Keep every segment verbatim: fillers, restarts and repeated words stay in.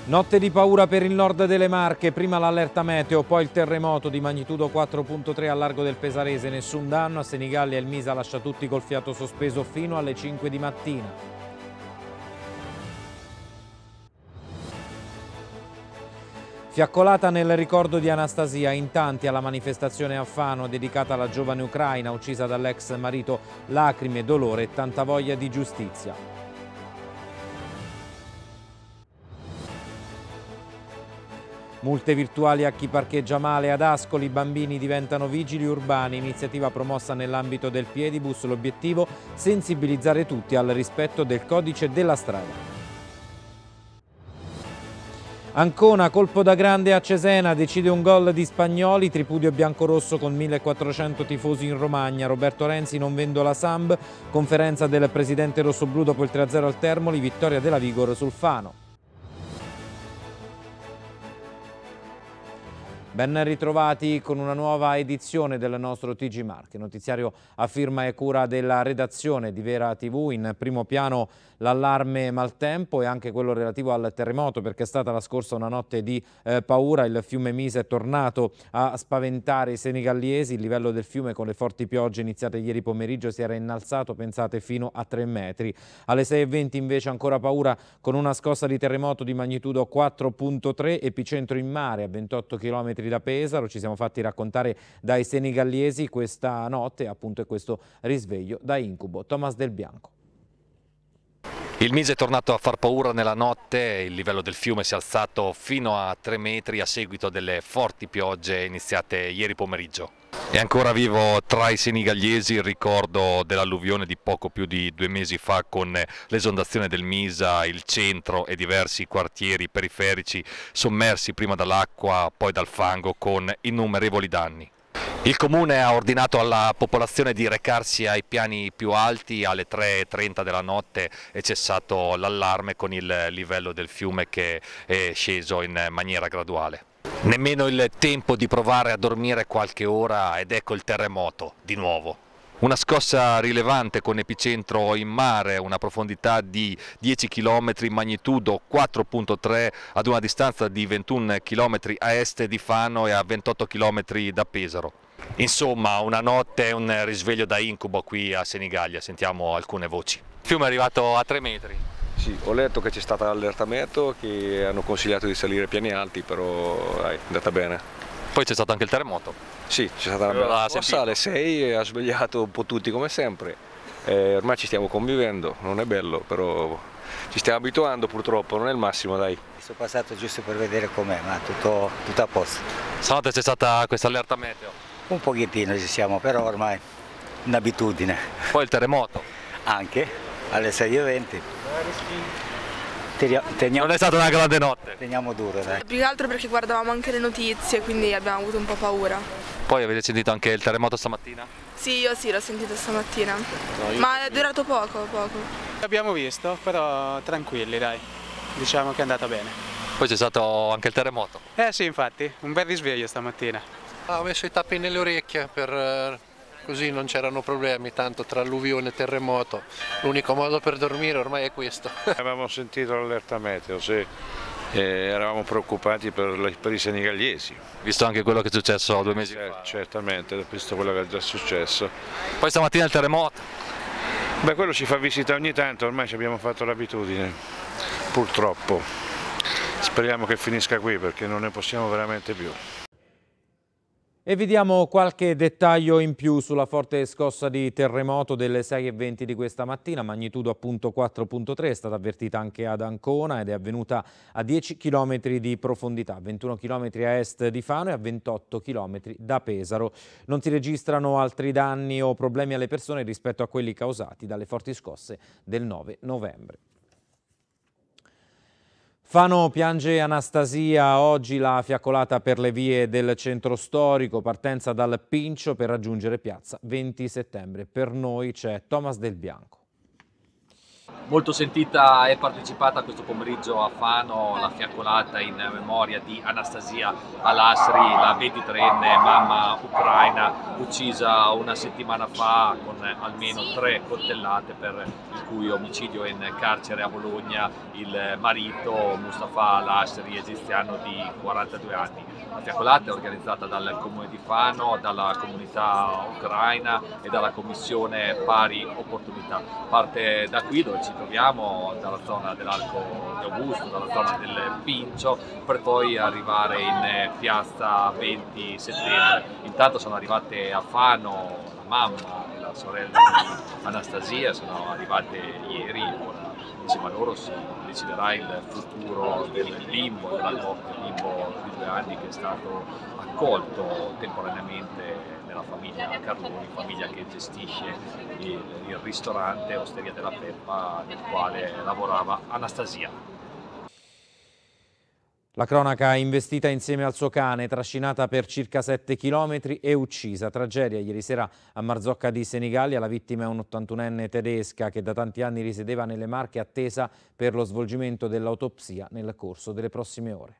Notte di paura per il nord delle Marche, prima l'allerta meteo, poi il terremoto di magnitudo quattro punto tre al largo del Pesarese, nessun danno, a Senigallia il Misa lascia tutti col fiato sospeso fino alle cinque di mattina. Fiaccolata nel ricordo di Anastasia, in tanti alla manifestazione a Fano dedicata alla giovane ucraina uccisa dall'ex marito, lacrime, dolore e tanta voglia di giustizia. Multe virtuali a chi parcheggia male, ad Ascoli i bambini diventano vigili urbani, iniziativa promossa nell'ambito del Piedibus, l'obiettivo sensibilizzare tutti al rispetto del codice della strada. Ancona, colpo da grande a Cesena, decide un gol di Spagnoli, tripudio biancorosso con millequattrocento tifosi in Romagna, Roberto Renzi non vendo la Samb, conferenza del presidente rossoblù dopo il tre a zero al Termoli, vittoria della Vigor sul Fano. Ben ritrovati con una nuova edizione del nostro T G Marche, notiziario a firma e cura della redazione di Vera tivù. In primo piano l'allarme maltempo e anche quello relativo al terremoto, perché è stata la scorsa una notte di eh, paura. Il fiume Misa è tornato a spaventare i senegallesi, il livello del fiume con le forti piogge iniziate ieri pomeriggio si era innalzato, pensate, fino a tre metri. Alle sei e venti invece ancora paura con una scossa di terremoto di magnitudo quattro punto tre, epicentro in mare a ventotto chilometri da Pesaro. Ci siamo fatti raccontare dai senegallesi questa notte, appunto, è questo risveglio da incubo. Thomas Del Bianco. Il Misa è tornato a far paura nella notte, il livello del fiume si è alzato fino a tre metri a seguito delle forti piogge iniziate ieri pomeriggio. È ancora vivo tra i senegallesi il ricordo dell'alluvione di poco più di due mesi fa, con l'esondazione del Misa, il centro e diversi quartieri periferici sommersi prima dall'acqua, poi dal fango, con innumerevoli danni. Il Comune ha ordinato alla popolazione di recarsi ai piani più alti. Alle tre e trenta della notte è cessato l'allarme con il livello del fiume che è sceso in maniera graduale. Nemmeno il tempo di provare a dormire qualche ora ed ecco il terremoto di nuovo. Una scossa rilevante con epicentro in mare, una profondità di dieci chilometri, magnitudo quattro punto tre ad una distanza di ventuno chilometri a est di Fano e a ventotto chilometri da Pesaro. Insomma, una notte e un risveglio da incubo qui a Senigallia, sentiamo alcune voci. Il fiume è arrivato a tre metri. Sì, ho letto che c'è stata l'allertamento, che hanno consigliato di salire piani alti, però dai, è andata bene. Poi c'è stato anche il terremoto. Sì, c'è stata una bella scossa alle sei e ha svegliato un po' tutti come sempre. Eh, ormai ci stiamo convivendo, non è bello, però ci stiamo abituando purtroppo, non è il massimo, dai. Sono passato giusto per vedere com'è, ma tutto, tutto a posto. Stanotte c'è stata questa allerta meteo? Un pochettino ci siamo, però ormai un'abitudine. Poi il terremoto? Anche, alle sei e venti. Teniamo, non è stata una grande notte? Teniamo duro, dai. Più che altro perché guardavamo anche le notizie, quindi abbiamo avuto un po' paura. Poi avete sentito anche il terremoto stamattina? Sì, io sì, l'ho sentito stamattina. No, io... Ma è durato poco, poco. L'abbiamo visto, però tranquilli, dai. Diciamo che è andata bene. Poi c'è stato anche il terremoto? Eh sì, infatti, un bel risveglio stamattina. Ah, ho messo i tappi nelle orecchie per... così non c'erano problemi, tanto tra alluvione e terremoto. L'unico modo per dormire ormai è questo. Avevamo sentito l'allerta meteo, sì. E eravamo preoccupati per, per i senegallesi. Visto anche quello che è successo due mesi Cer fa. Certamente, visto quello che è già successo. Poi stamattina il terremoto. Beh, quello ci fa visita ogni tanto, ormai ci abbiamo fatto l'abitudine, purtroppo. Speriamo che finisca qui perché non ne possiamo veramente più. E vi diamo qualche dettaglio in più sulla forte scossa di terremoto delle sei e venti di questa mattina, magnitudo appunto quattro punto tre, è stata avvertita anche ad Ancona ed è avvenuta a dieci chilometri di profondità, ventuno chilometri a est di Fano e a ventotto chilometri da Pesaro. Non si registrano altri danni o problemi alle persone rispetto a quelli causati dalle forti scosse del nove novembre. Fano piange Anastasia, oggi la fiaccolata per le vie del centro storico, partenza dal Pincio per raggiungere piazza venti settembre. Per noi c'è Thomas Del Bianco. Molto sentita e partecipata questo pomeriggio a Fano la fiaccolata in memoria di Anastasia Alasri, la ventitreenne mamma ucraina uccisa una settimana fa con almeno tre coltellate, per il cui omicidio in carcere a Bologna il marito Mustafa Alasri, egiziano di quarantadue anni. La fiaccolata è organizzata dal Comune di Fano, dalla comunità ucraina e dalla Commissione Pari Opportunità. Parte da qui dove ci troviamo, dalla zona dell'Arco di Augusto, dalla zona del Pincio, per poi arrivare in piazza venti settembre. Intanto sono arrivate a Fano la mamma e la sorella di Anastasia, sono arrivate ieri. Ora insieme a loro si deciderà il futuro del bimbo, della coppia, bimbo di due anni che è stato accolto temporaneamente nella famiglia Carloni, famiglia che gestisce il, il ristorante Osteria della Peppa nel quale lavorava Anastasia. La cronaca investita insieme al suo cane, trascinata per circa sette chilometri e uccisa. Tragedia ieri sera a Marzocca di Senigallia. La vittima è un'ottantunenne tedesca che da tanti anni risiedeva nelle Marche, attesa per lo svolgimento dell'autopsia nel corso delle prossime ore.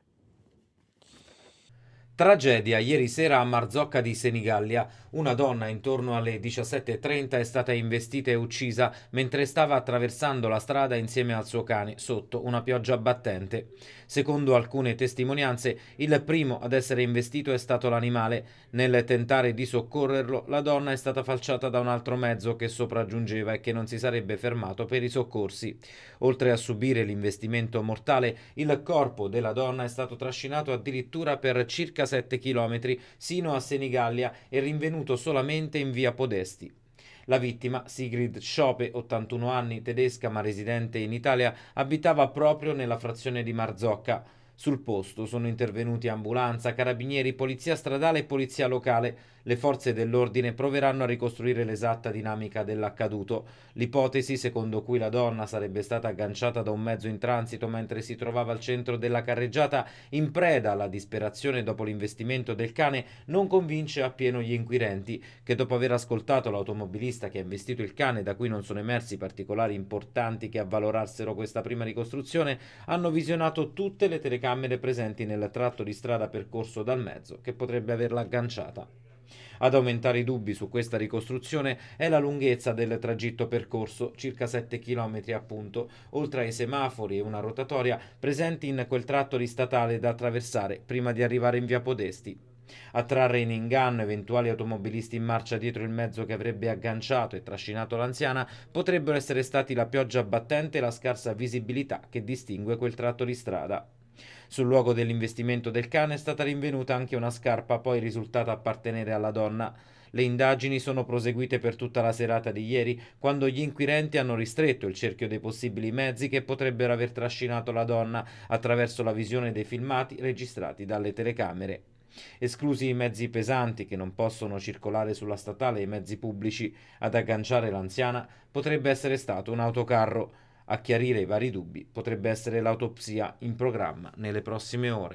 Tragedia ieri sera a Marzocca di Senigallia. Una donna intorno alle diciassette e trenta è stata investita e uccisa mentre stava attraversando la strada insieme al suo cane sotto una pioggia battente. Secondo alcune testimonianze, il primo ad essere investito è stato l'animale. Nel tentare di soccorrerlo, la donna è stata falciata da un altro mezzo che sopraggiungeva e che non si sarebbe fermato per i soccorsi. Oltre a subire l'investimento mortale, il corpo della donna è stato trascinato addirittura per circa sette chilometri sino a Senigallia e rinvenuto solamente in via Podesti. La vittima, Sigrid Schope, ottantuno anni, tedesca ma residente in Italia, abitava proprio nella frazione di Marzocca. Sul posto sono intervenuti ambulanza, carabinieri, polizia stradale e polizia locale. Le forze dell'ordine proveranno a ricostruire l'esatta dinamica dell'accaduto. L'ipotesi secondo cui la donna sarebbe stata agganciata da un mezzo in transito mentre si trovava al centro della carreggiata in preda alla disperazione dopo l'investimento del cane non convince appieno gli inquirenti, che dopo aver ascoltato l'automobilista che ha investito il cane, da cui non sono emersi particolari importanti che avvalorassero questa prima ricostruzione, hanno visionato tutte le telecamere presenti nel tratto di strada percorso dal mezzo che potrebbe averla agganciata. Ad aumentare i dubbi su questa ricostruzione è la lunghezza del tragitto percorso, circa sette chilometri appunto, oltre ai semafori e una rotatoria presenti in quel tratto di statale da attraversare prima di arrivare in via Podesti. A trarre in inganno eventuali automobilisti in marcia dietro il mezzo che avrebbe agganciato e trascinato l'anziana potrebbero essere stati la pioggia battente e la scarsa visibilità che distingue quel tratto di strada. Sul luogo dell'investimento del cane è stata rinvenuta anche una scarpa poi risultata appartenere alla donna. Le indagini sono proseguite per tutta la serata di ieri, quando gli inquirenti hanno ristretto il cerchio dei possibili mezzi che potrebbero aver trascinato la donna attraverso la visione dei filmati registrati dalle telecamere. Esclusi i mezzi pesanti che non possono circolare sulla statale e i mezzi pubblici, ad agganciare l'anziana potrebbe essere stato un autocarro. A chiarire i vari dubbi potrebbe essere l'autopsia in programma nelle prossime ore.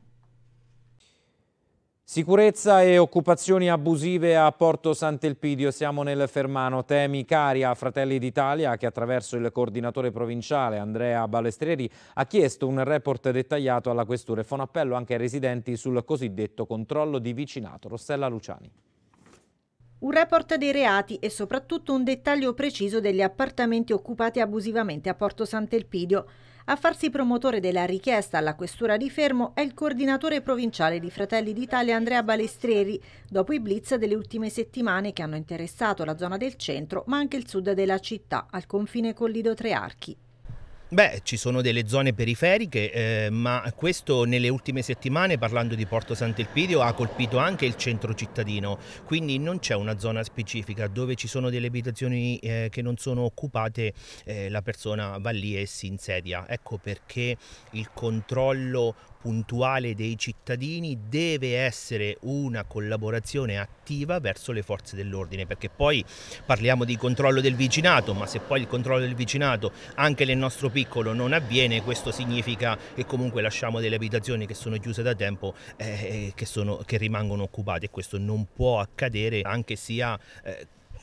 Sicurezza e occupazioni abusive a Porto Sant'Elpidio. Siamo nel Fermano. Temi cari a Fratelli d'Italia, che attraverso il coordinatore provinciale Andrea Balestrieri ha chiesto un report dettagliato alla questura e fa un appello anche ai residenti sul cosiddetto controllo di vicinato. Rossella Luciani. Un report dei reati e soprattutto un dettaglio preciso degli appartamenti occupati abusivamente a Porto Sant'Elpidio. A farsi promotore della richiesta alla questura di Fermo è il coordinatore provinciale di Fratelli d'Italia Andrea Balestrieri, dopo i blitz delle ultime settimane che hanno interessato la zona del centro ma anche il sud della città, al confine con Lido Tre Archi. Beh, ci sono delle zone periferiche, eh, ma questo nelle ultime settimane, parlando di Porto Sant'Elpidio, ha colpito anche il centro cittadino, quindi non c'è una zona specifica dove ci sono delle abitazioni eh, che non sono occupate, eh, la persona va lì e si insedia. Ecco perché il controllo puntuale dei cittadini deve essere una collaborazione attiva verso le forze dell'ordine, perché poi parliamo di controllo del vicinato, ma se poi il controllo del vicinato anche nel nostro piccolo non avviene, questo significa che comunque lasciamo delle abitazioni che sono chiuse da tempo eh, che, sono, che rimangono occupate, e questo non può accadere, anche sia eh,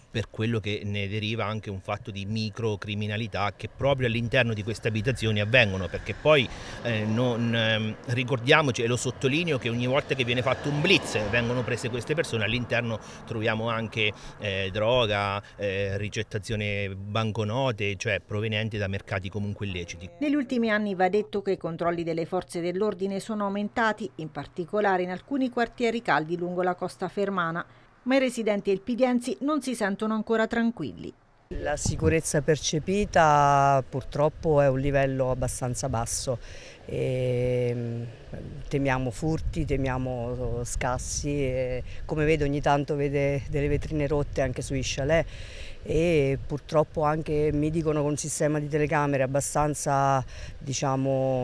per quello che ne deriva anche un fatto di microcriminalità che proprio all'interno di queste abitazioni avvengono, perché poi eh, non, eh, ricordiamoci, e lo sottolineo, che ogni volta che viene fatto un blitz vengono prese queste persone, all'interno troviamo anche eh, droga, eh, ricettazione banconote, cioè provenienti da mercati comunque illeciti. Negli ultimi anni va detto che i controlli delle forze dell'ordine sono aumentati, in particolare in alcuni quartieri caldi lungo la costa fermana, ma i residenti elpidiensi non si sentono ancora tranquilli. La sicurezza percepita purtroppo è un livello abbastanza basso. E temiamo furti, temiamo scassi, e come vedo ogni tanto vede delle vetrine rotte anche sui chalet, e purtroppo anche mi dicono con un sistema di telecamere abbastanza, diciamo,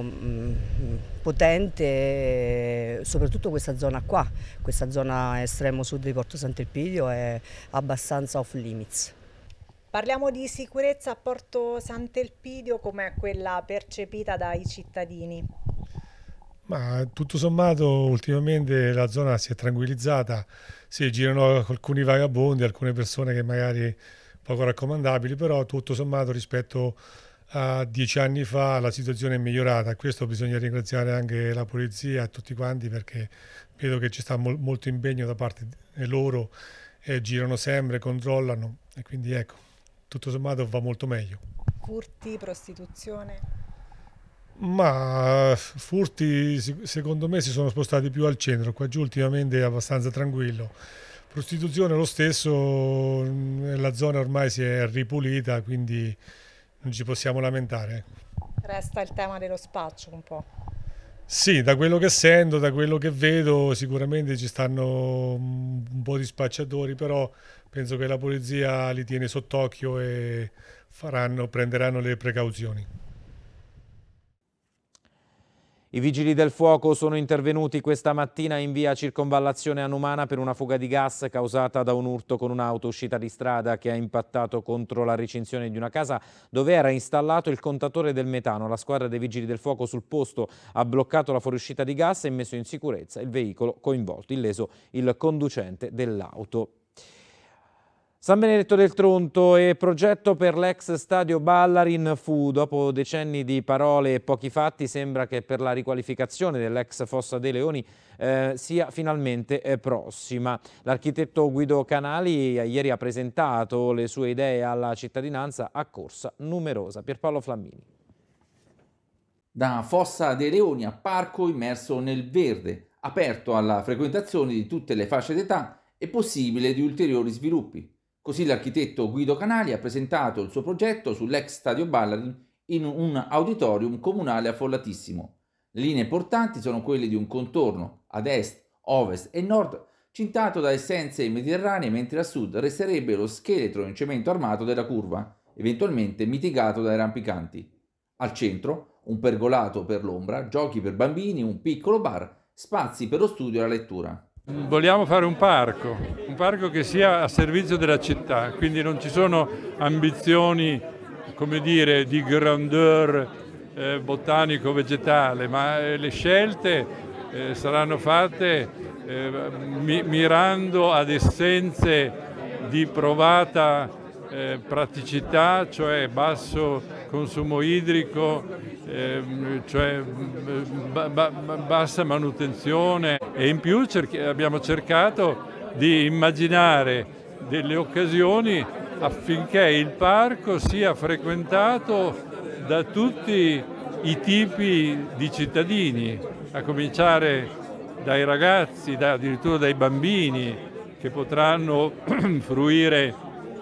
potente, soprattutto questa zona qua, questa zona estremo sud di Porto Sant'Elpidio è abbastanza off limits. Parliamo di sicurezza a Porto Sant'Elpidio, com'è quella percepita dai cittadini? Ma tutto sommato ultimamente la zona si è tranquillizzata, si girano alcuni vagabondi, alcune persone che magari poco raccomandabili, però tutto sommato rispetto a dieci anni fa la situazione è migliorata. A questo bisogna ringraziare anche la polizia e tutti quanti, perché vedo che ci sta mol molto impegno da parte di loro, e girano sempre, controllano, e quindi ecco, tutto sommato va molto meglio. Furti, prostituzione? Ma furti secondo me si sono spostati più al centro, qua giù ultimamente è abbastanza tranquillo. Prostituzione lo stesso, la zona ormai si è ripulita, quindi non ci possiamo lamentare. Resta il tema dello spaccio un po'. Sì, da quello che sento, da quello che vedo, sicuramente ci stanno un po' di spacciatori, però penso che la polizia li tiene sott'occhio e faranno, prenderanno le precauzioni. I vigili del fuoco sono intervenuti questa mattina in via Circonvallazione Anumana per una fuga di gas causata da un urto con un'auto uscita di strada che ha impattato contro la recinzione di una casa dove era installato il contatore del metano. La squadra dei vigili del fuoco sul posto ha bloccato la fuoriuscita di gas e messo in sicurezza il veicolo coinvolto, illeso il conducente dell'auto. San Benedetto del Tronto e progetto per l'ex stadio Ballarin fu, dopo decenni di parole e pochi fatti, sembra che per la riqualificazione dell'ex Fossa dei Leoni eh, sia finalmente eh, prossima. L'architetto Guido Canali ieri ha presentato le sue idee alla cittadinanza a corsa numerosa. Pierpaolo Flammini. Da Fossa dei Leoni a parco immerso nel verde, aperto alla frequentazione di tutte le fasce d'età e possibile di ulteriori sviluppi. Così l'architetto Guido Canali ha presentato il suo progetto sull'ex stadio Ballarin in un auditorium comunale affollatissimo. Le linee portanti sono quelle di un contorno ad est, ovest e nord cintato da essenze mediterranee, mentre a sud resterebbe lo scheletro in cemento armato della curva, eventualmente mitigato dai rampicanti. Al centro un pergolato per l'ombra, giochi per bambini, un piccolo bar, spazi per lo studio e la lettura. Vogliamo fare un parco, un parco che sia a servizio della città, quindi non ci sono ambizioni, come dire, di grandeur eh, botanico-vegetale, ma eh, le scelte eh, saranno fatte eh, mi mirando ad essenze di provata eh, praticità, cioè basso consumo idrico, eh, cioè ba ba bassa manutenzione, e in più abbiamo cercato di immaginare delle occasioni affinché il parco sia frequentato da tutti i tipi di cittadini, a cominciare dai ragazzi, da, addirittura dai bambini, che potranno fruire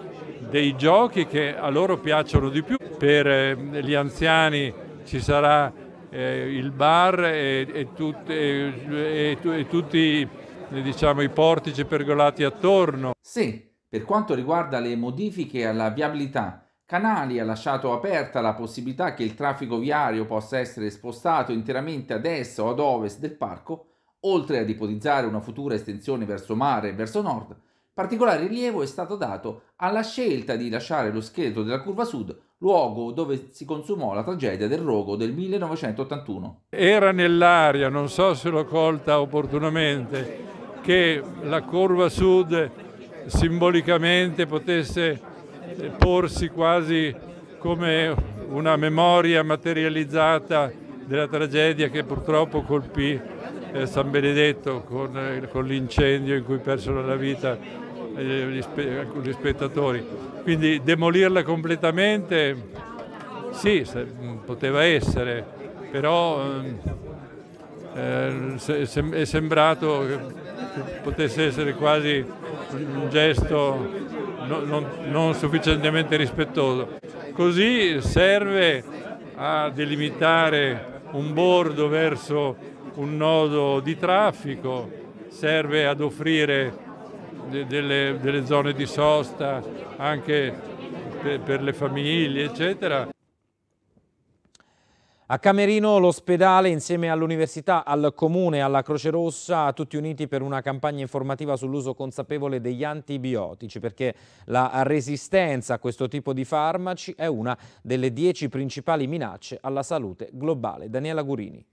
dei giochi che a loro piacciono di più. Per eh, gli anziani ci sarà eh, il bar e, e, tut, e, e, e tutti eh, diciamo, i portici pergolati attorno. Sì, per quanto riguarda le modifiche alla viabilità, Canali ha lasciato aperta la possibilità che il traffico viario possa essere spostato interamente ad est o ad ovest del parco, oltre ad ipotizzare una futura estensione verso mare e verso nord. Particolare rilievo è stato dato alla scelta di lasciare lo scheletro della curva sud, luogo dove si consumò la tragedia del rogo del millenovecentottantuno. Era nell'aria, non so se l'ho colta opportunamente, che la curva sud simbolicamente potesse porsi quasi come una memoria materializzata della tragedia che purtroppo colpì eh, San Benedetto con, eh, con l'incendio in cui persero la vita eh, gli, spe alcuni spettatori. Quindi demolirla completamente, sì, se, poteva essere, però eh, se, se, è sembrato che potesse essere quasi un gesto non, non, non sufficientemente rispettoso. Così serve a delimitare un bordo verso un nodo di traffico, serve ad offrire de delle, delle zone di sosta anche per, per le famiglie, eccetera. A Camerino l'ospedale insieme all'università, al comune e alla Croce Rossa, tutti uniti per una campagna informativa sull'uso consapevole degli antibiotici, perché la resistenza a questo tipo di farmaci è una delle dieci principali minacce alla salute globale. Daniela Gurini.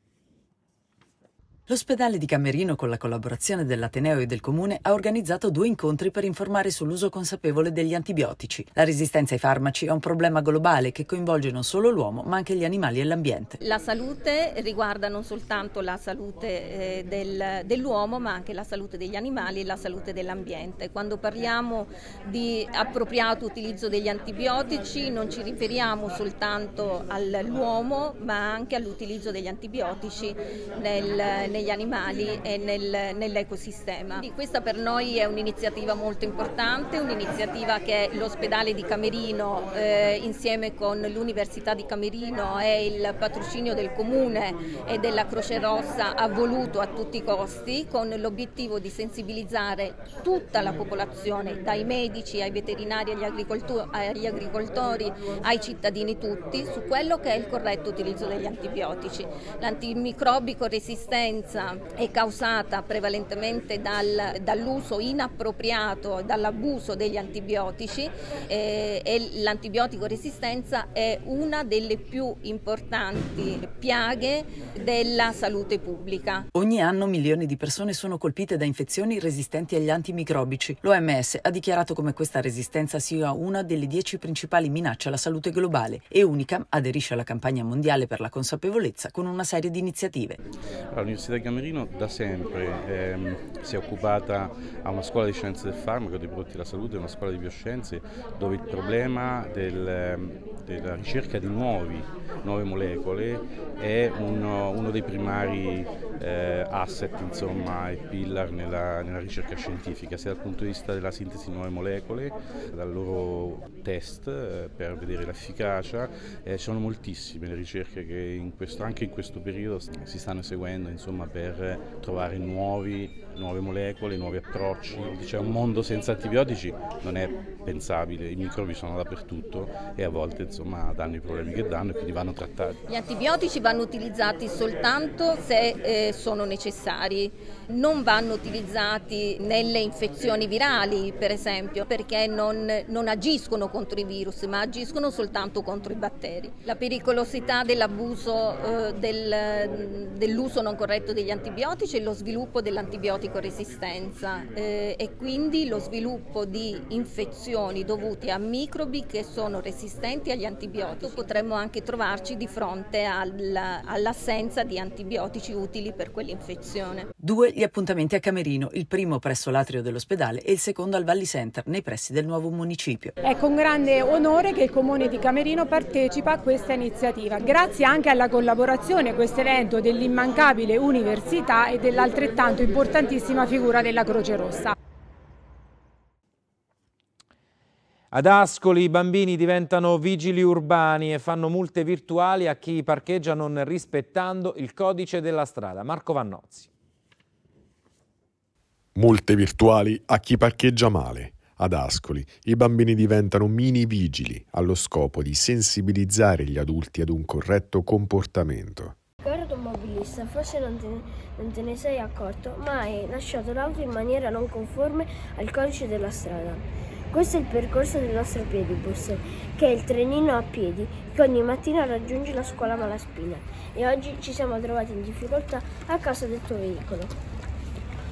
L'ospedale di Camerino, con la collaborazione dell'Ateneo e del Comune, ha organizzato due incontri per informare sull'uso consapevole degli antibiotici. La resistenza ai farmaci è un problema globale che coinvolge non solo l'uomo, ma anche gli animali e l'ambiente. La salute riguarda non soltanto la salute eh, del, dell'uomo, ma anche la salute degli animali e la salute dell'ambiente. Quando parliamo di appropriato utilizzo degli antibiotici non ci riferiamo soltanto all'uomo, ma anche all'utilizzo degli antibiotici nel negli animali e nel, nell'ecosistema. Questa per noi è un'iniziativa molto importante, un'iniziativa che l'ospedale di Camerino eh, insieme con l'Università di Camerino e il patrocinio del Comune e della Croce Rossa ha voluto a tutti i costi, con l'obiettivo di sensibilizzare tutta la popolazione, dai medici ai veterinari, agli, agricoltori, agli agricoltori, ai cittadini tutti, su quello che è il corretto utilizzo degli antibiotici. L'antimicrobico resistente è causata prevalentemente dal, dall'uso inappropriato, dall'abuso degli antibiotici eh, e l'antibiotico resistenza è una delle più importanti piaghe della salute pubblica. Ogni anno milioni di persone sono colpite da infezioni resistenti agli antimicrobici. L'O M S ha dichiarato come questa resistenza sia una delle dieci principali minacce alla salute globale e Unicam aderisce alla campagna mondiale per la consapevolezza con una serie di iniziative. L'Università di Camerino da sempre ehm, si è occupata a una scuola di scienze del farmaco, dei prodotti della salute, una scuola di bioscienze, dove il problema del, della ricerca di nuovi, nuove molecole è uno, uno dei primari eh, asset, insomma, e pillar nella, nella ricerca scientifica, sia dal punto di vista della sintesi di nuove molecole, dal loro test eh, per vedere l'efficacia. Eh, sono moltissime le ricerche che in questo, anche in questo periodo si stanno seguendo, insomma, per trovare nuovi, nuove molecole, nuovi approcci. C'è un mondo senza antibiotici, non è pensabile, i microbi sono dappertutto e a volte, insomma, danno i problemi che danno e quindi vanno trattati. Gli antibiotici vanno utilizzati soltanto se eh, sono necessari, non vanno utilizzati nelle infezioni virali, per esempio, perché non, non agiscono contro i virus, ma agiscono soltanto contro i batteri. La pericolosità dell'abuso eh, del, dell'uso non corretto degli antibiotici e lo sviluppo dell'antibiotico resistenza eh, e quindi lo sviluppo di infezioni dovute a microbi che sono resistenti agli antibiotici. Potremmo anche trovarci di fronte all'assenza di antibiotici utili per quell'infezione. Due gli appuntamenti a Camerino, il primo presso l'atrio dell'ospedale e il secondo al Valli Center, nei pressi del nuovo municipio. È con grande onore che il Comune di Camerino partecipa a questa iniziativa, grazie anche alla collaborazione a questo evento dell'immancabile università e dell'altrettanto importantissima figura della Croce Rossa. Ad Ascoli i bambini diventano vigili urbani e fanno multe virtuali a chi parcheggia non rispettando il codice della strada. Marco Vannozzi. Multe virtuali a chi parcheggia male. Ad Ascoli i bambini diventano mini vigili allo scopo di sensibilizzare gli adulti ad un corretto comportamento. Caro automobilista, forse non te, ne, non te ne sei accorto, ma hai lasciato l'auto in maniera non conforme al codice della strada. Questo è il percorso del nostro piedibus, che è il trenino a piedi che ogni mattina raggiunge la scuola Malaspina, e oggi ci siamo trovati in difficoltà a causa del tuo veicolo.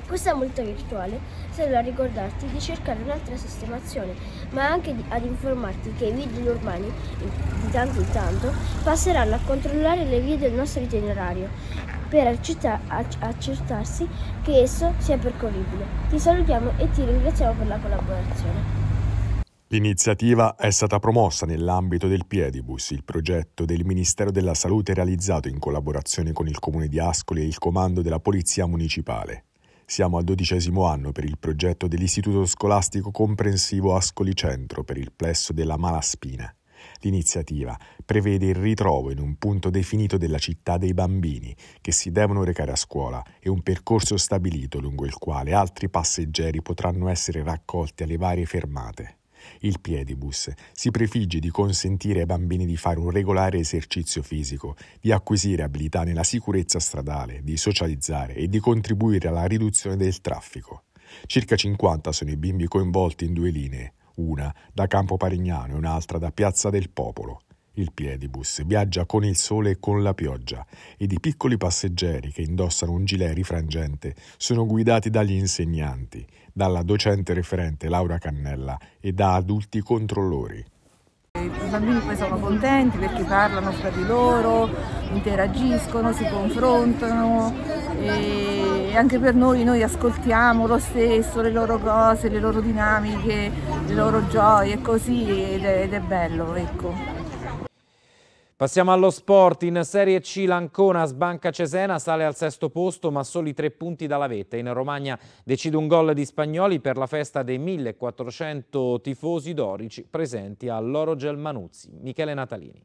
Questa multa virtuale serve a ricordarti di cercare un'altra sistemazione, ma anche di, ad informarti che i vigili urbani, di tanto in tanto, passeranno a controllare le vie del nostro itinerario per accertarsi che esso sia percorribile. Ti salutiamo e ti ringraziamo per la collaborazione. L'iniziativa è stata promossa nell'ambito del Piedibus, il progetto del Ministero della Salute realizzato in collaborazione con il Comune di Ascoli e il Comando della Polizia Municipale. Siamo al dodicesimo anno per il progetto dell'Istituto Scolastico Comprensivo Ascoli Centro per il plesso della Malaspina. L'iniziativa prevede il ritrovo in un punto definito della città dei bambini che si devono recare a scuola e un percorso stabilito lungo il quale altri passeggeri potranno essere raccolti alle varie fermate. Il Piedibus si prefigge di consentire ai bambini di fare un regolare esercizio fisico, di acquisire abilità nella sicurezza stradale, di socializzare e di contribuire alla riduzione del traffico. Circa cinquanta sono i bimbi coinvolti in due linee, una da Campo Parignano e un'altra da Piazza del Popolo. Il Piedibus viaggia con il sole e con la pioggia ed i piccoli passeggeri che indossano un gilet rifrangente sono guidati dagli insegnanti, dalla docente referente Laura Cannella e da adulti controllori. I bambini poi sono contenti perché parlano fra di loro, interagiscono, si confrontano e anche per noi, noi ascoltiamo lo stesso, le loro cose, le loro dinamiche, le loro gioie e così ed è, ed è bello, ecco. Passiamo allo sport. In Serie C l'Ancona sbanca Cesena, sale al sesto posto ma soli tre punti dalla vetta. In Romagna decide un gol di Spagnoli per la festa dei millequattrocento tifosi dorici presenti all'Oro Gelmanuzzi. Michele Natalini.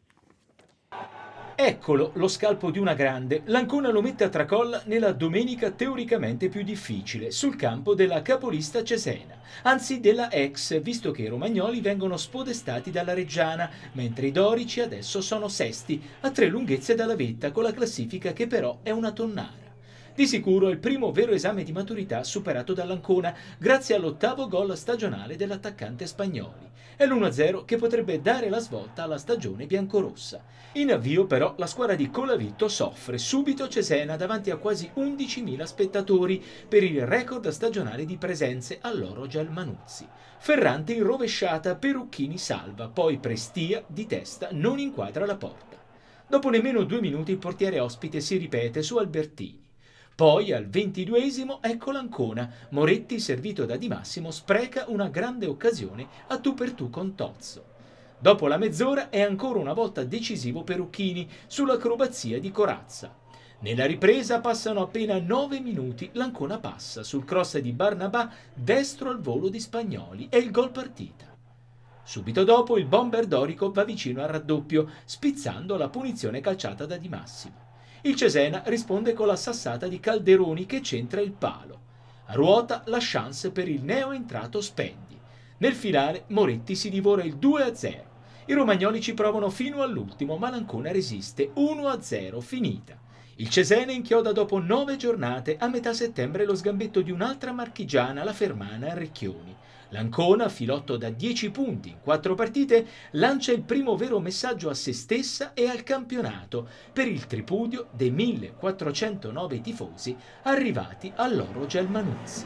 Eccolo, lo scalpo di una grande. L'Ancona lo mette a tracolla nella domenica teoricamente più difficile, sul campo della capolista Cesena, anzi della ex, visto che i romagnoli vengono spodestati dalla Reggiana, mentre i dorici adesso sono sesti, a tre lunghezze dalla vetta, con la classifica che però è una tonnara. Di sicuro è il primo vero esame di maturità superato dall'Ancona, grazie all'ottavo gol stagionale dell'attaccante Spagnoli. È l'uno a zero che potrebbe dare la svolta alla stagione biancorossa. In avvio però la squadra di Colavitto soffre subito Cesena davanti a quasi undicimila spettatori per il record stagionale di presenze all'Oro Gelmanuzzi. Ferrante in rovesciata, Perucchini salva, poi Prestia di testa non inquadra la porta. Dopo nemmeno due minuti il portiere ospite si ripete su Albertini. Poi al ventiduesimo ecco l'Ancona, Moretti servito da Di Massimo spreca una grande occasione a tu per tu con Tozzo. Dopo la mezz'ora è ancora una volta decisivo Perucchini sull'acrobazia di Corazza. Nella ripresa passano appena nove minuti, l'Ancona passa sul cross di Barnabà destro al volo di Spagnoli e il gol partita. Subito dopo il bomber dorico va vicino al raddoppio, spizzando la punizione calciata da Di Massimo. Il Cesena risponde con la sassata di Calderoni che centra il palo. A ruota la chance per il neoentrato Spendi. Nel finale Moretti si divora il due a zero. I romagnoli ci provano fino all'ultimo, ma l'Ancona resiste. uno a zero, finita. Il Cesena inchioda dopo nove giornate a metà settembre lo sgambetto di un'altra marchigiana, la Fermana a Recchioni. L'Ancona, filotto da dieci punti in quattro partite, lancia il primo vero messaggio a se stessa e al campionato per il tripudio dei millequattrocentonove tifosi arrivati all'Oro Gelmanuzzi.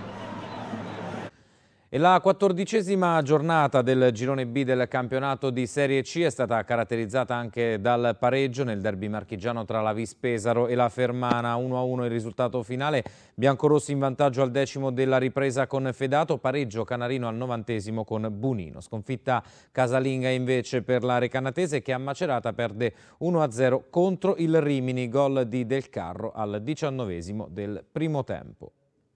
E la quattordicesima giornata del girone B del campionato di Serie C è stata caratterizzata anche dal pareggio nel derby marchigiano tra la Vis Pesaro e la Fermana. uno a uno il risultato finale, biancorossi in vantaggio al decimo della ripresa con Fedato, pareggio canarino al novantesimo con Bunino. Sconfitta casalinga invece per la Recanatese che a Macerata perde uno a zero contro il Rimini, gol di Del Carro al diciannovesimo del primo tempo.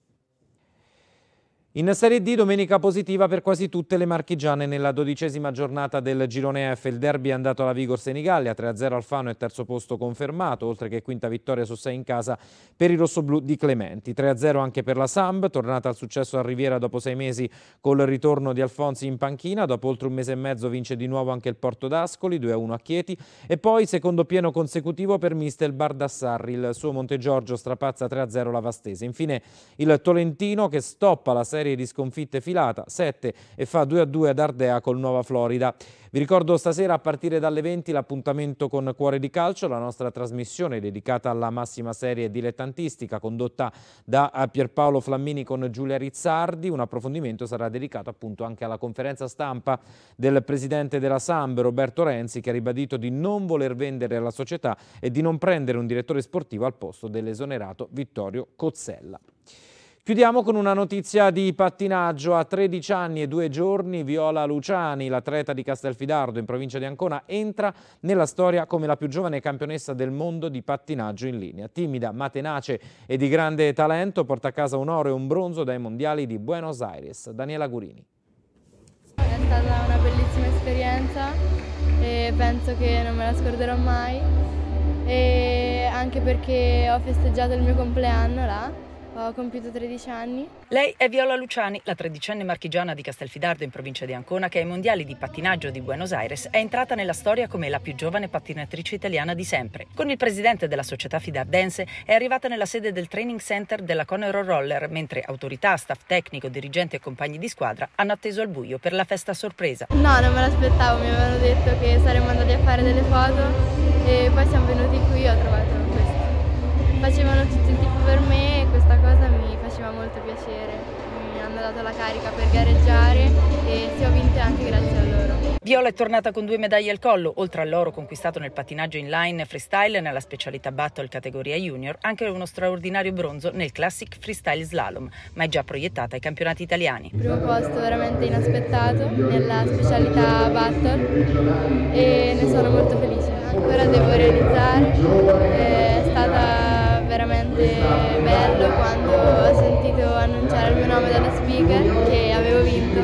In Serie D domenica positiva per quasi tutte le marchigiane nella dodicesima giornata del girone F. Il derby è andato alla Vigor Senigallia, tre a zero Alfano e terzo posto confermato, oltre che quinta vittoria su sei in casa per i rossoblù di Clementi. tre a zero anche per la Samb, tornata al successo a Riviera dopo sei mesi col ritorno di Alfonsi in panchina. Dopo oltre un mese e mezzo vince di nuovo anche il Porto d'Ascoli, due a uno a Chieti. E poi secondo pieno consecutivo per Mister Bardassarri, il suo Montegiorgio strapazza tre a zero la Vastese. Infine il Tolentino che stoppa la serie serie di sconfitte filata, sette, e fa due a due ad Ardea col Nuova Florida. Vi ricordo stasera a partire dalle venti l'appuntamento con Cuore di Calcio, la nostra trasmissione dedicata alla massima serie dilettantistica condotta da Pierpaolo Flammini con Giulia Rizzardi. Un approfondimento sarà dedicato appunto anche alla conferenza stampa del presidente della Samp, Roberto Renzi, che ha ribadito di non voler vendere la società e di non prendere un direttore sportivo al posto dell'esonerato Vittorio Cozzella. Chiudiamo con una notizia di pattinaggio. A tredici anni e due giorni Viola Luciani, l'atleta di Castelfidardo in provincia di Ancona, entra nella storia come la più giovane campionessa del mondo di pattinaggio in linea. Timida, ma tenace e di grande talento, porta a casa un oro e un bronzo dai mondiali di Buenos Aires. Daniela Gurini. È stata una bellissima esperienza e penso che non me la scorderò mai, e anche perché ho festeggiato il mio compleanno là. Ho compiuto tredici anni. Lei è Viola Luciani, la tredicenne marchigiana di Castelfidardo in provincia di Ancona, che ai mondiali di pattinaggio di Buenos Aires è entrata nella storia come la più giovane pattinatrice italiana di sempre. Con il presidente della società fidardense è arrivata nella sede del training center della Conero Roller, mentre autorità, staff tecnico, dirigenti e compagni di squadra hanno atteso al buio per la festa sorpresa. No, non me l'aspettavo, mi avevano detto che saremmo andati a fare delle foto e poi siamo venuti qui e ho trovato questo. Facevano tutto il tifo per me e questa cosa mi faceva molto piacere, mi hanno dato la carica per gareggiare e si ho vinto anche grazie a loro. Viola è tornata con due medaglie al collo, oltre all'oro conquistato nel pattinaggio inline freestyle nella specialità battle categoria junior, anche uno straordinario bronzo nel classic freestyle slalom, ma è già proiettata ai campionati italiani. Primo posto veramente inaspettato nella specialità battle e ne sono molto felice. Ancora devo realizzare, è stata veramente bello quando ho sentito annunciare il mio nome dallo speaker che avevo vinto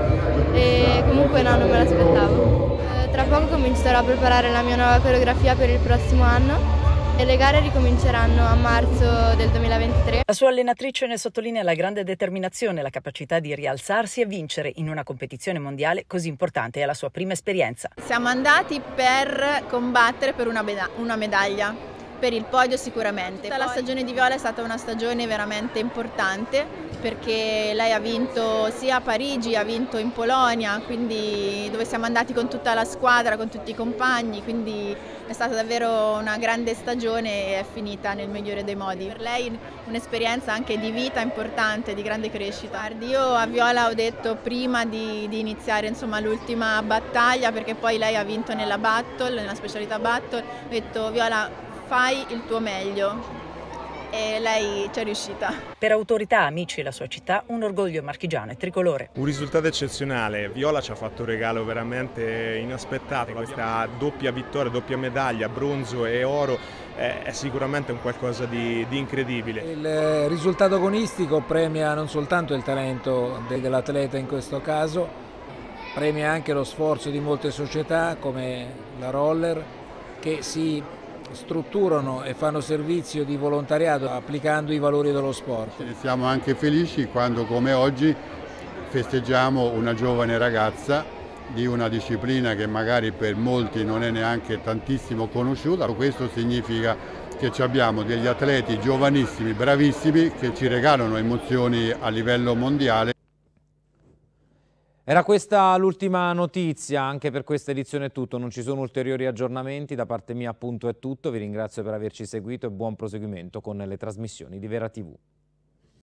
e comunque no, non me l'aspettavo. Tra poco comincerò a preparare la mia nuova coreografia per il prossimo anno e le gare ricominceranno a marzo del duemilaventitré. La sua allenatrice ne sottolinea la grande determinazione e la capacità di rialzarsi e vincere in una competizione mondiale così importante e alla sua prima esperienza. Siamo andati per combattere per una, una medaglia, per il podio sicuramente. La stagione di Viola è stata una stagione veramente importante perché lei ha vinto sia a Parigi, ha vinto in Polonia, quindi dove siamo andati con tutta la squadra, con tutti i compagni, quindi è stata davvero una grande stagione e è finita nel migliore dei modi. Per lei un'esperienza anche di vita importante, di grande crescita. Io a Viola ho detto prima di, di iniziare l'ultima battaglia, perché poi lei ha vinto nella battle, nella specialità battle, ho detto Viola fai il tuo meglio. E lei ci è riuscita. Per autorità, amici e la sua città, un orgoglio marchigiano e tricolore. Un risultato eccezionale. Viola ci ha fatto un regalo veramente inaspettato. Questa doppia vittoria, doppia medaglia, bronzo e oro, è, è sicuramente un qualcosa di, di incredibile. Il risultato agonistico premia non soltanto il talento dell'atleta in questo caso, premia anche lo sforzo di molte società come la Roller, che si strutturano e fanno servizio di volontariato applicando i valori dello sport. Siamo anche felici quando, come oggi, festeggiamo una giovane ragazza di una disciplina che magari per molti non è neanche tantissimo conosciuta. Questo significa che abbiamo degli atleti giovanissimi, bravissimi, che ci regalano emozioni a livello mondiale. Era questa l'ultima notizia, anche per questa edizione è tutto, non ci sono ulteriori aggiornamenti, da parte mia appunto è tutto, vi ringrazio per averci seguito e buon proseguimento con le trasmissioni di Vera tivù.